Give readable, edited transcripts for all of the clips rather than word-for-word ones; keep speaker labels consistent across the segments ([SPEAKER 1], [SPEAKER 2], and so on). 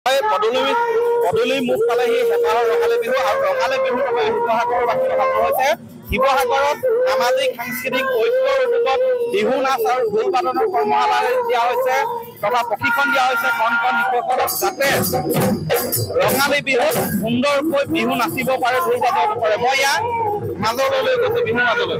[SPEAKER 1] হয় পদূলি মুখ পালেহি হেঁপাহৰ ৰঙালী বিহু আৰু ৰঙালী বিহুৰ বাবে শিৱসাগৰৰ বাসীৰ কথা হৈছে শিৱসাগৰত সামাজিক সাংস্কৃতিক ঐক্যৰ উদ্যোগত বিহু নাচ আৰু ঢোল বাদনৰ কৰ্মশালা দিয়া হৈছে তথা প্ৰশিক্ষণ দিয়া হৈছে কণ কণ শিশুসকলক যাতে ৰঙালী বিহুত সুন্দৰকৈ বিহু নাচিব পাৰে ঢোল বাদন কৰে মই ইয়াক মাজলৈ লৈ গৈছো বিহু মাজলৈ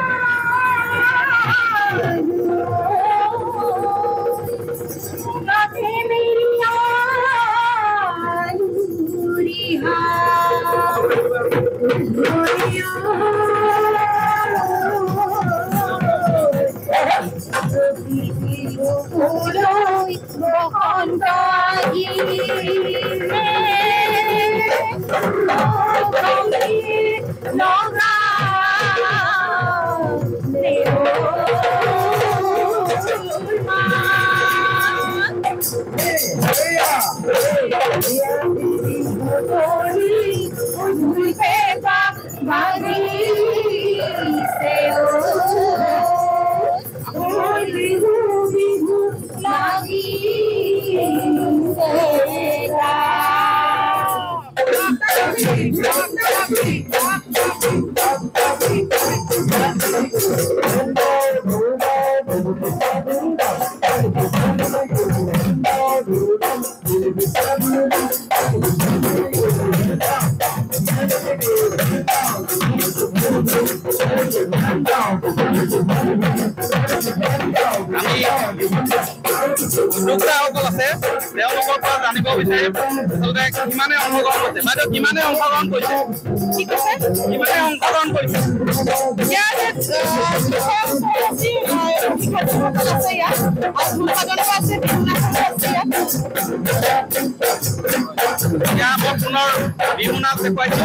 [SPEAKER 1] উদ্যোক্তাসকল আছে তেওঁলোকৰ পৰা জানিব বিচাৰিম আচলতে কিমানে অংশগ্ৰহণ কৰিছে বাইদেউ কিমানে অংশগ্ৰহণ কৰিছে কিমানে অংশগ্ৰহণ কৰিছে এতিয়া মই পুনৰ বিহু নাচ দেখুৱাইছো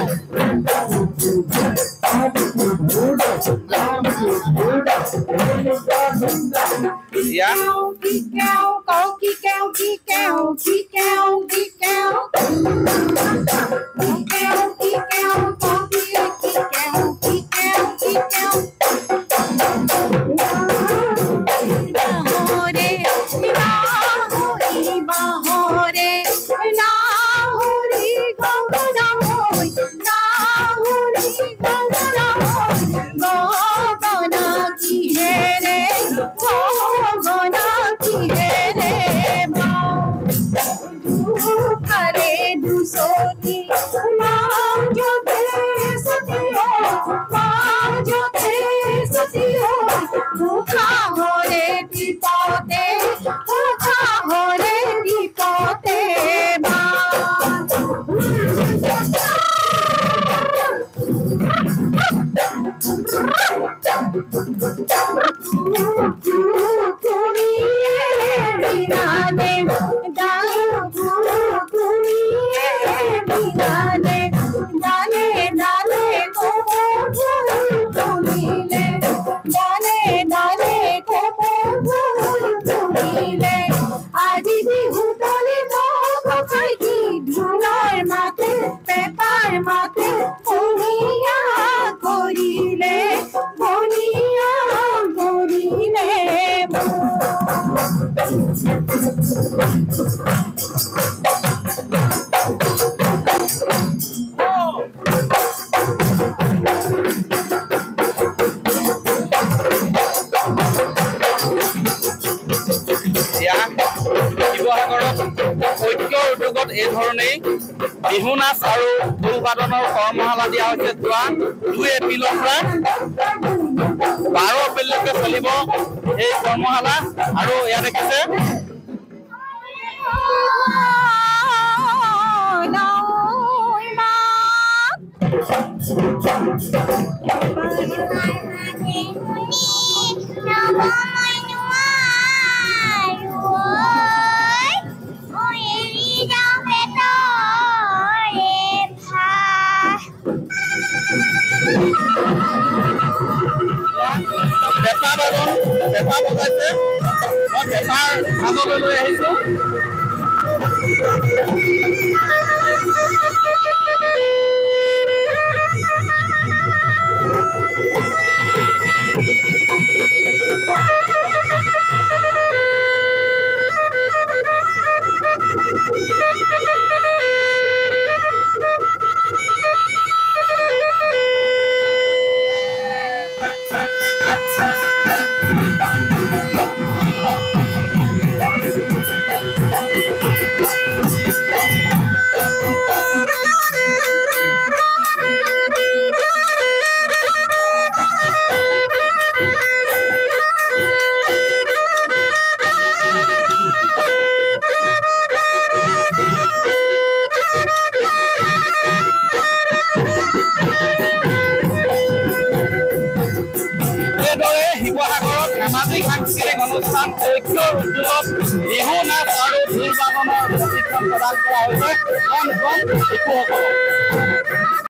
[SPEAKER 1] এই ধৰণেই বিহু নাচ আৰু ঢোল বাদনৰ কৰ্মশালা দিয়া হৈছে যোৱা 2 এপ্ৰিলৰ পৰা 12 এপ্ৰিললৈকে চলিব এই কৰ্মশালা আৰু ইয়াত দেখিছে পেঁপা বজাইছে মই পেঁপাৰ আগলৈ লৈ আহিছো শিৱসাগৰত সামাজিক সাংস্কৃতিক অনুষ্ঠান ঐক্যৰ উদ্যোগত বিহু নাচ আৰু ঢোল বাদনৰ প্ৰশিক্ষণ প্ৰদান কৰা হৈছে শিশুসকলক।